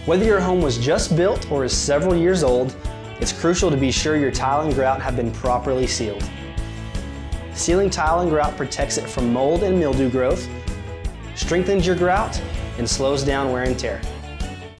Whether your home was just built or is several years old, it's crucial to be sure your tile and grout have been properly sealed. Sealing tile and grout protects it from mold and mildew growth, strengthens your grout, and slows down wear and tear.